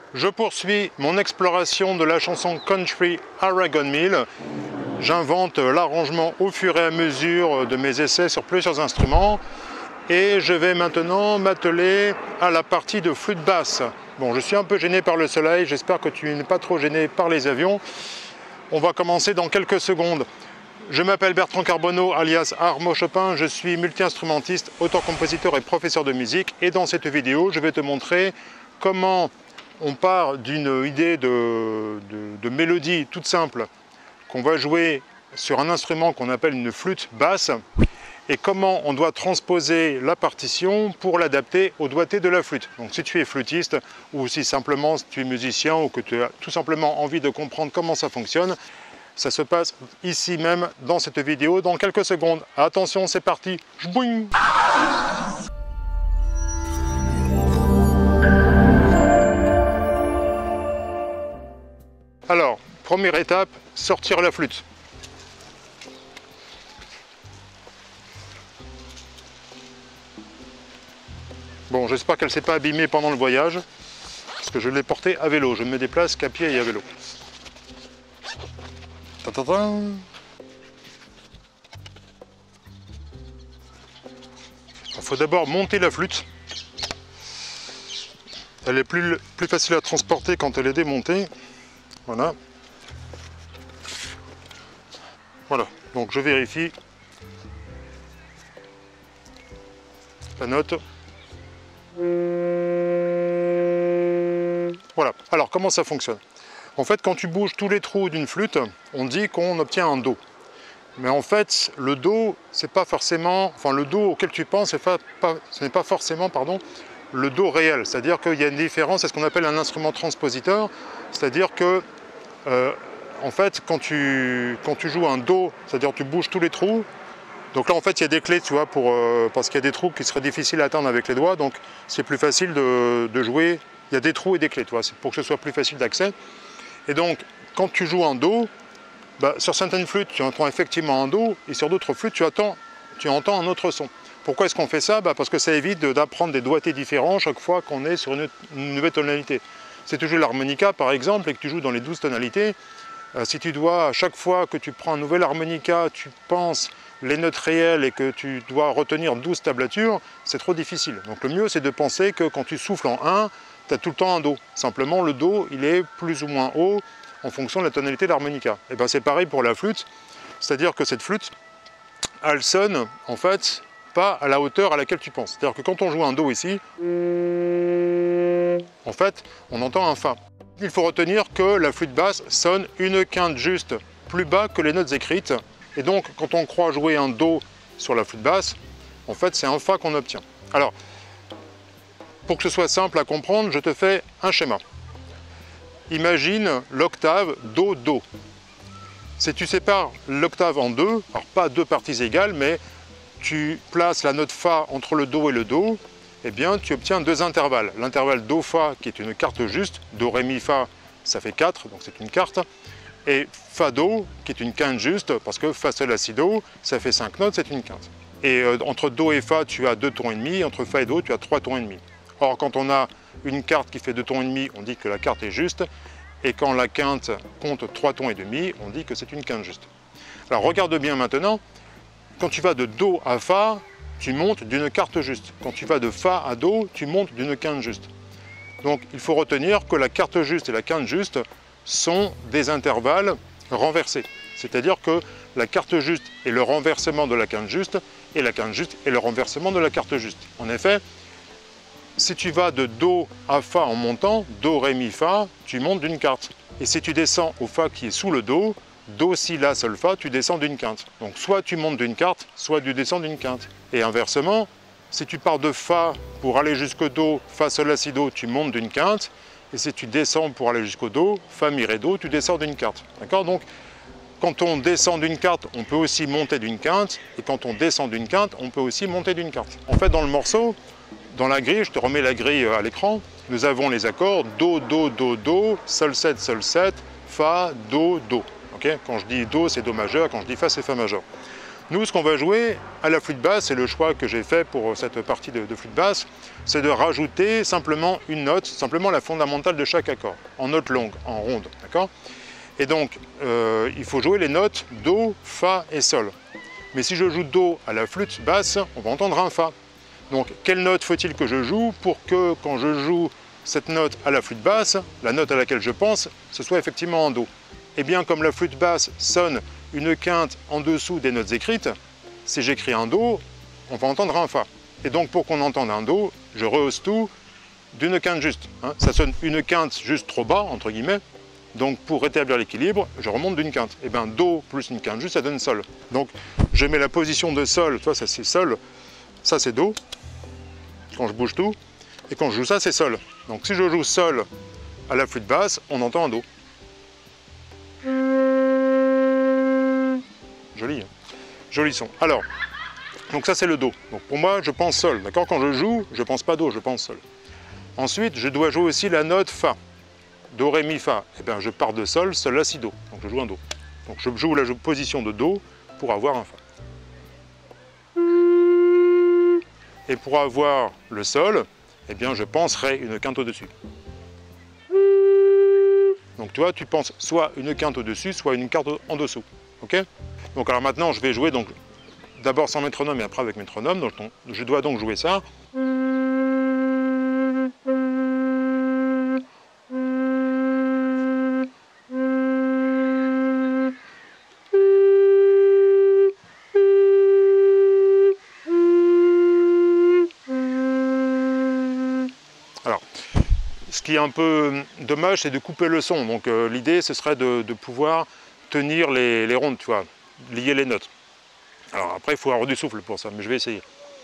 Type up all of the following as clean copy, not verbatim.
Je poursuis mon exploration de la chanson Country Aragon Mill. J'invente l'arrangement au fur et à mesure de mes essais sur plusieurs instruments. Et je vais maintenant m'atteler à la partie de flûte basse. Bon, je suis un peu gêné par le soleil, j'espère que tu n'es pas trop gêné par les avions. On va commencer dans quelques secondes. Je m'appelle Bertrand Carbonneau, alias Armo Chopin, je suis multi-instrumentiste, auteur-compositeur et professeur de musique. Et dans cette vidéo, je vais te montrer comment on part d'une idée de mélodie toute simple qu'on va jouer sur un instrument qu'on appelle une flûte basse et comment on doit transposer la partition pour l'adapter au doigté de la flûte. Donc si tu es flûtiste ou si simplement tu es musicien ou que tu as tout simplement envie de comprendre comment ça fonctionne, ça se passe ici même dans cette vidéo dans quelques secondes. Attention, c'est parti. Jbouing. Alors, première étape, sortir la flûte. Bon, j'espère qu'elle ne s'est pas abîmée pendant le voyage, parce que je l'ai portée à vélo. Je ne me déplace qu'à pied et à vélo. Il faut d'abord monter la flûte. Elle est plus facile à transporter quand elle est démontée. Voilà. Voilà, donc je vérifie la note. Voilà, alors comment ça fonctionne? En fait, quand tu bouges tous les trous d'une flûte, on dit qu'on obtient un Do. Mais en fait, le Do, c'est pas forcément, enfin le Do auquel tu penses, ce n'est pas forcément, pardon, le Do réel. C'est-à-dire qu'il y a une différence, c'est ce qu'on appelle un instrument transpositeur. C'est-à-dire que, en fait, quand tu joues un Do, c'est-à-dire tu bouges tous les trous. Donc là, en fait, il y a des clés, tu vois, parce qu'il y a des trous qui seraient difficiles à atteindre avec les doigts. Donc c'est plus facile de jouer. Il y a des trous et des clés, tu vois, c'est pour que ce soit plus facile d'accès. Et donc, quand tu joues un Do, bah, sur certaines flûtes, tu entends effectivement un Do, et sur d'autres flûtes, tu entends un autre son. Pourquoi est-ce qu'on fait ça? Bah, parce que ça évite d'apprendre des doigtés différents chaque fois qu'on est sur une nouvelle tonalité. Si tu joues l'harmonica, par exemple, et que tu joues dans les 12 tonalités, si tu dois, à chaque fois que tu prends un nouvel harmonica, tu penses les notes réelles et que tu dois retenir 12 tablatures, c'est trop difficile. Donc le mieux, c'est de penser que quand tu souffles en 1, tu as tout le temps un Do. Simplement, le Do, il est plus ou moins haut en fonction de la tonalité de l'harmonica. Et bien c'est pareil pour la flûte, c'est-à-dire que cette flûte, elle sonne, en fait, pas à la hauteur à laquelle tu penses. C'est-à-dire que quand on joue un Do ici, en fait, on entend un Fa. Il faut retenir que la flûte basse sonne une quinte juste plus bas que les notes écrites. Et donc, quand on croit jouer un Do sur la flûte basse, en fait, c'est un Fa qu'on obtient. Alors, pour que ce soit simple à comprendre, je te fais un schéma. Imagine l'octave Do-Do. Si tu sépares l'octave en deux, alors pas deux parties égales, mais tu places la note Fa entre le Do et le Do, eh bien tu obtiens deux intervalles. L'intervalle Do-Fa qui est une quarte juste, Do-Ré-Mi-Fa, ça fait 4, donc c'est une quarte, et Fa-Do qui est une quinte juste, parce que Fa-Sol-La-Si-Do, ça fait 5 notes, c'est une quinte. Et entre Do et Fa, tu as 2 tons et demi, entre Fa et Do, tu as 3 tons et demi. Or, quand on a une quarte qui fait 2 tons et demi, on dit que la quarte est juste, et quand la quinte compte 3 tons et demi, on dit que c'est une quinte juste. Alors regarde bien maintenant, quand tu vas de Do à Fa, tu montes d'une quarte juste. Quand tu vas de Fa à Do, tu montes d'une quinte juste. Donc il faut retenir que la quarte juste et la quinte juste sont des intervalles renversés. C'est-à-dire que la quarte juste est le renversement de la quinte juste, et la quinte juste est le renversement de la quarte juste. En effet, si tu vas de Do à Fa en montant, Do, Ré, Mi, Fa, tu montes d'une quarte. Et si tu descends au Fa qui est sous le Do, Do, Si, La, Sol, Fa, tu descends d'une quinte. Donc soit tu montes d'une quarte, soit tu descends d'une quinte. Et inversement, si tu pars de Fa pour aller jusqu'au Do, Fa, Sol, La, Si, Do, tu montes d'une quinte. Et si tu descends pour aller jusqu'au Do, Fa, Mi, Ré, Do, tu descends d'une quinte. D'accord? Donc, quand on descend d'une quinte, on peut aussi monter d'une quinte. Et quand on descend d'une quinte, on peut aussi monter d'une quinte. En fait, dans le morceau, dans la grille, je te remets la grille à l'écran, nous avons les accords Do, Do, Do, Do, Sol 7, Sol 7, Fa, Do, Do. Okay, quand je dis Do, c'est Do majeur, quand je dis Fa, c'est Fa majeur. Nous, ce qu'on va jouer à la flûte basse, et le choix que j'ai fait pour cette partie de flûte basse, c'est de rajouter simplement une note, simplement la fondamentale de chaque accord, en note longue, en ronde, d'accord? Et donc, il faut jouer les notes Do, Fa et Sol. Mais si je joue Do à la flûte basse, on va entendre un Fa. Donc, quelle note faut-il que je joue pour que, quand je joue cette note à la flûte basse, la note à laquelle je pense, ce soit effectivement en Do? Eh bien, comme la flûte basse sonne une quinte en dessous des notes écrites, si j'écris un Do, on va entendre un Fa. Et donc, pour qu'on entende un Do, je rehausse tout d'une quinte juste. Hein. Ça sonne une quinte juste trop bas, entre guillemets. Donc, pour rétablir l'équilibre, je remonte d'une quinte. Et bien, Do plus une quinte juste, ça donne Sol. Donc, je mets la position de Sol, toi, ça c'est Sol, ça c'est Do, quand je bouge tout. Et quand je joue ça, c'est Sol. Donc, si je joue Sol à la flûte basse, on entend un Do. Joli, hein, joli son. Alors, donc ça c'est le Do. Donc pour moi, je pense Sol. D'accord? Quand je joue, je pense pas Do, je pense Sol. Ensuite, je dois jouer aussi la note Fa. Do, Ré, Mi, Fa. Eh bien, je pars de Sol, Sol, La, Si, Do. Donc je joue un Do. Donc je joue la position de Do pour avoir un Fa. Et pour avoir le Sol, eh bien, je pense Ré, une quinte au-dessus. Donc toi, tu penses soit une quinte au-dessus, soit une quinte en dessous. Ok? Donc alors maintenant, je vais jouer donc d'abord sans métronome et après avec métronome. Donc je dois donc jouer ça. Alors, ce qui est un peu dommage, c'est de couper le son. Donc l'idée, ce serait de pouvoir tenir les rondes, tu vois, lier les notes. Alors après, il faut avoir du souffle pour ça, mais je vais essayer.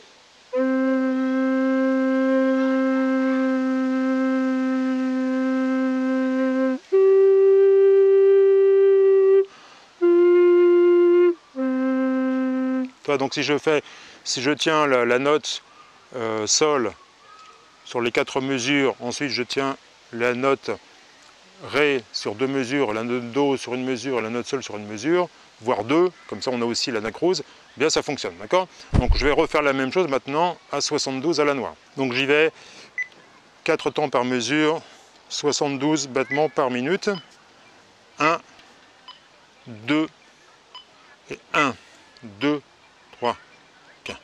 Toi, donc si je tiens la note Sol sur les 4 mesures, ensuite je tiens la note Ré sur 2 mesures, la note Do sur une mesure, la note Sol sur une mesure, voire 2, comme ça on a aussi l'anacrouse, bien ça fonctionne, d'accord? Donc je vais refaire la même chose maintenant à 72 à la noire. Donc j'y vais, 4 temps par mesure, 72 battements par minute, 1, 2, et 1, 2, 3, 4.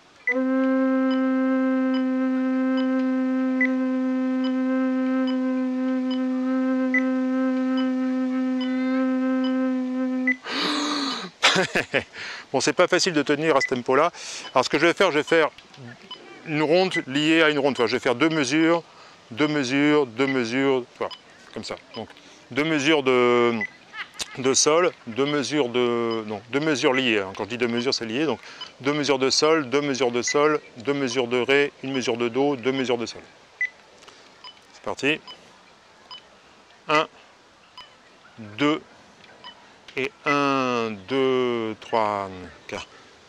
Bon, c'est pas facile de tenir à ce tempo-là. Alors, ce que je vais faire une ronde liée à une ronde. Enfin, je vais faire 2 mesures, 2 mesures, 2 mesures, voilà, comme ça. Donc, 2 mesures de Sol, 2 mesures de... Non, 2 mesures liées. Hein. Quand je dis 2 mesures, c'est lié. Donc, 2 mesures de Sol, 2 mesures de Sol, 2 mesures de Ré, 1 mesure de Do, 2 mesures de Sol. C'est parti. 1, 2, et 1, 2, 3, 4.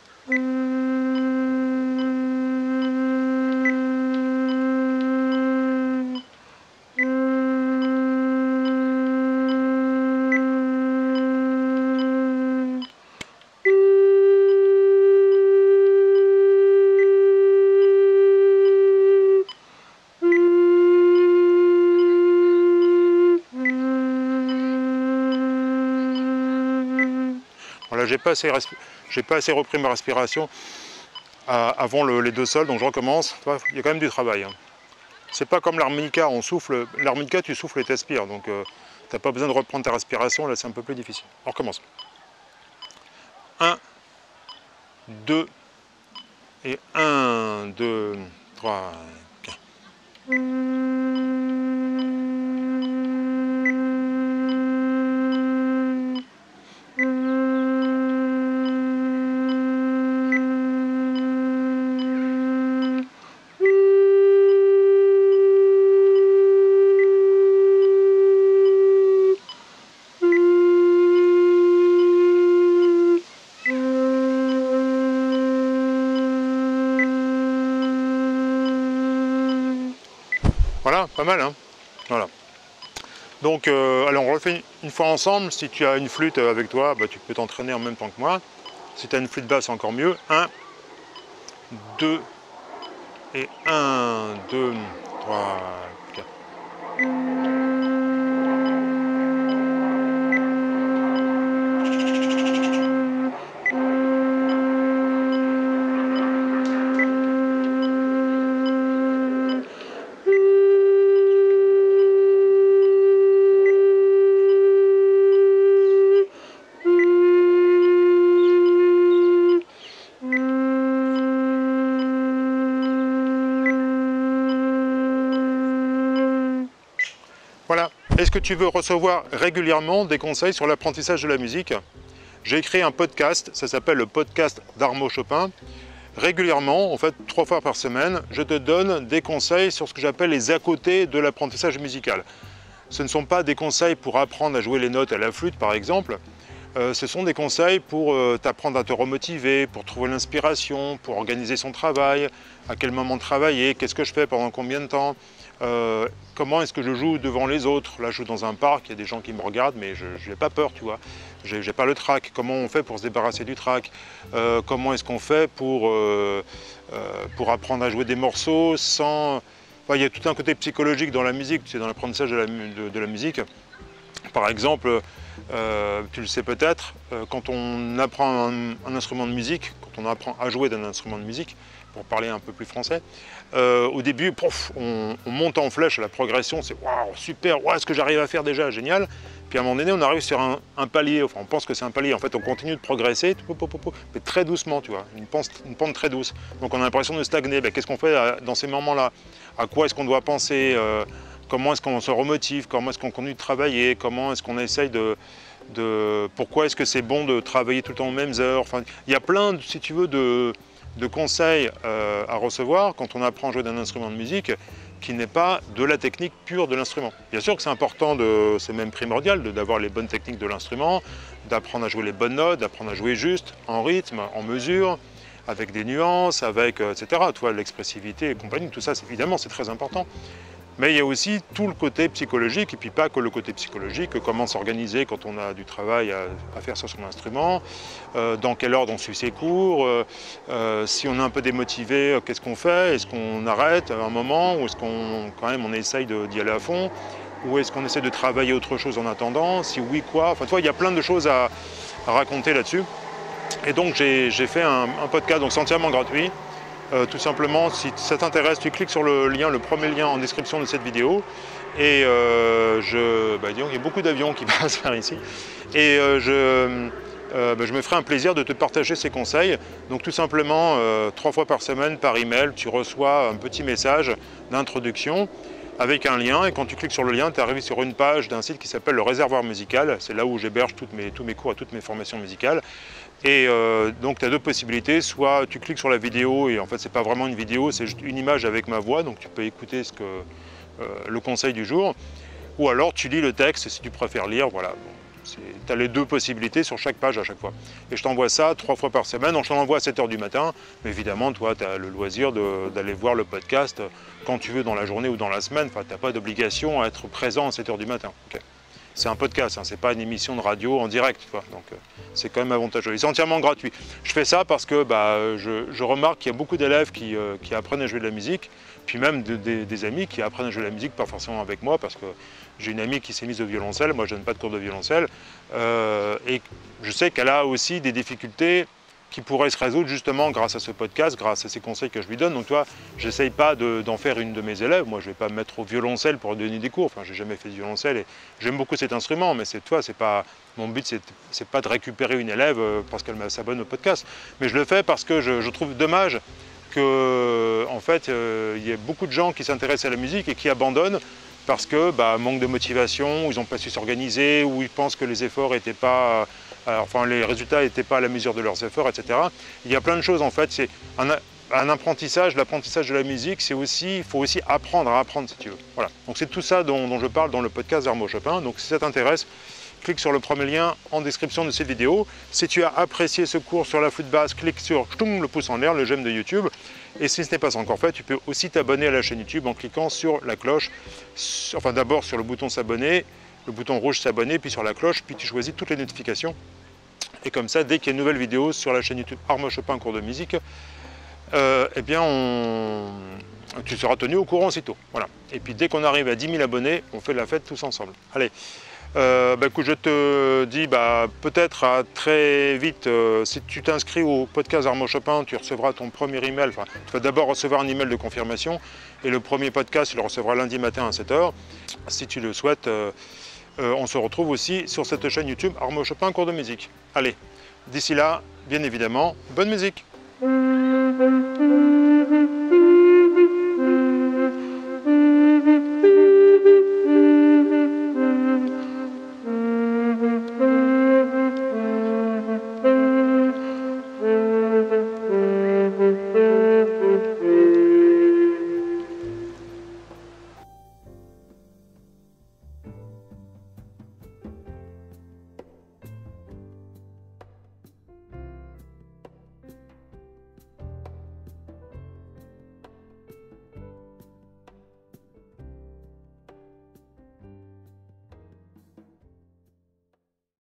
Voilà, j'ai pas assez repris ma respiration avant les 2 sols, donc je recommence. Il y a quand même du travail. Hein. C'est pas comme l'harmonica, on souffle. L'harmonica, tu souffles et t'aspires, donc tu n'as pas besoin de reprendre ta respiration, là c'est un peu plus difficile. On recommence. 1, 2, et 1, 2, 3, 4. Voilà, pas mal, hein. Voilà. Donc, allez, on refait une fois ensemble. Si tu as une flûte avec toi, bah, tu peux t'entraîner en même temps que moi. Si tu as une flûte basse, encore mieux. 1, 2, et 1, 2, 3, 4. Voilà. Est-ce que tu veux recevoir régulièrement des conseils sur l'apprentissage de la musique? J'ai écrit un podcast, ça s'appelle le podcast d'Armo Chopin. Régulièrement, en fait 3 fois par semaine, je te donne des conseils sur ce que j'appelle les à-côté de l'apprentissage musical. Ce ne sont pas des conseils pour apprendre à jouer les notes à la flûte par exemple, ce sont des conseils pour t'apprendre à te remotiver, pour trouver l'inspiration, pour organiser son travail, à quel moment travailler, qu'est-ce que je fais pendant combien de temps, comment est-ce que je joue devant les autres. Là je joue dans un parc, il y a des gens qui me regardent mais je n'ai pas peur, tu vois. J'ai pas le trac. Comment on fait pour se débarrasser du trac, comment est-ce qu'on fait pour apprendre à jouer des morceaux sans... Enfin, il y a tout un côté psychologique dans la musique, c'est dans l'apprentissage de la musique. Par exemple, tu le sais peut-être, quand on apprend un instrument de musique, quand on apprend à jouer d'un instrument de musique, pour parler un peu plus français, au début, on monte en flèche à la progression, c'est waouh, super, waouh, ce que j'arrive à faire déjà, génial. Puis à un moment donné, on arrive sur un palier, enfin on pense que c'est un palier, en fait on continue de progresser, mais très doucement, tu vois, une pente très douce. Donc on a l'impression de stagner. Ben, qu'est-ce qu'on fait dans ces moments-là? À quoi est-ce qu'on doit penser? Comment est-ce qu'on se remotive? Comment est-ce qu'on continue de travailler? Comment est-ce qu'on essaye pourquoi est-ce que c'est bon de travailler tout le temps aux mêmes heures? Enfin, il y a plein, si tu veux, de conseils à recevoir quand on apprend à jouer d'un instrument de musique qui n'est pas de la technique pure de l'instrument. Bien sûr que c'est important, c'est même primordial d'avoir les bonnes techniques de l'instrument, d'apprendre à jouer les bonnes notes, d'apprendre à jouer juste, en rythme, en mesure, avec des nuances, avec etc. Tu vois, l'expressivité et compagnie, tout ça, évidemment, c'est très important. Mais il y a aussi tout le côté psychologique, et puis pas que le côté psychologique, comment s'organiser quand on a du travail à faire sur son instrument, dans quel ordre on suit ses cours, si on est un peu démotivé, qu'est-ce qu'on fait? Est-ce qu'on arrête à un moment, ou est-ce qu'on quand même on essaye d'y aller à fond, ou est-ce qu'on essaie de travailler autre chose en attendant? Si oui, quoi? Enfin, tu vois, il y a plein de choses à raconter là-dessus. Et donc j'ai fait un podcast, donc c'est entièrement gratuit. Tout simplement, si ça t'intéresse, tu cliques sur le lien, le premier lien en description de cette vidéo. Et disons, il y a beaucoup d'avions qui passent par ici. Et je me ferai un plaisir de te partager ces conseils. Donc tout simplement, 3 fois par semaine, par email, tu reçois un petit message d'introduction avec un lien. Et quand tu cliques sur le lien, tu arrives sur une page d'un site qui s'appelle le Réservoir Musical. C'est là où j'héberge tous mes cours et toutes mes formations musicales. Et donc tu as 2 possibilités, soit tu cliques sur la vidéo et en fait c'est pas vraiment une vidéo, c'est juste une image avec ma voix, donc tu peux écouter le conseil du jour, ou alors tu lis le texte si tu préfères lire, voilà. Bon, tu as les 2 possibilités sur chaque page à chaque fois. Et je t'envoie ça 3 fois par semaine, donc je t'en envoie à 7 h du matin, mais évidemment toi tu as le loisir d'aller voir le podcast quand tu veux dans la journée ou dans la semaine, enfin tu n'as pas d'obligation à être présent à 7 h du matin. Okay. C'est un podcast, hein, c'est pas une émission de radio en direct, quoi. Donc c'est quand même avantageux. C'est entièrement gratuit. Je fais ça parce que je remarque qu'il y a beaucoup d'élèves qui apprennent à jouer de la musique, puis même des amis qui apprennent à jouer de la musique, pas forcément avec moi, parce que j'ai une amie qui s'est mise au violoncelle, moi je ne donne pas de cours de violoncelle, et je sais qu'elle a aussi des difficultés qui pourraient se résoudre justement grâce à ce podcast, grâce à ces conseils que je lui donne. Donc toi, j'essaye pas d'en faire une de mes élèves. Moi, je vais pas me mettre au violoncelle pour donner des cours. Enfin, j'ai jamais fait de violoncelle et j'aime beaucoup cet instrument, mais c'est pas mon but, c'est pas de récupérer une élève parce qu'elle s'abonne au podcast. Mais je le fais parce que je trouve dommage que, en fait, il y ait beaucoup de gens qui s'intéressent à la musique et qui abandonnent parce que manque de motivation, ou ils n'ont pas su s'organiser, ou ils pensent que les efforts n'étaient pas... enfin, les résultats n'étaient pas à la mesure de leurs efforts, etc. Il y a plein de choses en fait. C'est un apprentissage, l'apprentissage de la musique, il faut aussi apprendre à apprendre si tu veux. Voilà. Donc c'est tout ça dont je parle dans le podcast d'Armo Chopin. Donc si ça t'intéresse, clique sur le premier lien en description de cette vidéo. Si tu as apprécié ce cours sur la flûte basse, clique sur le pouce en l'air, le j'aime de YouTube. Et si ce n'est pas encore fait, tu peux aussi t'abonner à la chaîne YouTube en cliquant sur la cloche, enfin d'abord sur le bouton s'abonner, le bouton rouge s'abonner, puis sur la cloche, puis tu choisis toutes les notifications. Et comme ça, dès qu'il y a une nouvelle vidéo sur la chaîne YouTube Armand Chopin cours de musique, eh bien tu seras tenu au courant aussitôt. Voilà. Et puis dès qu'on arrive à 10 000 abonnés, on fait la fête tous ensemble. Allez, écoute, je te dis peut-être à très vite. Si tu t'inscris au podcast Armand Chopin, tu recevras ton premier email. Enfin, tu vas d'abord recevoir un email de confirmation. Et le premier podcast, tu le recevras lundi matin à 7 h. Si tu le souhaites, on se retrouve aussi sur cette chaîne YouTube Armand Chopin cours de musique. Allez, d'ici là, bien évidemment, bonne musique!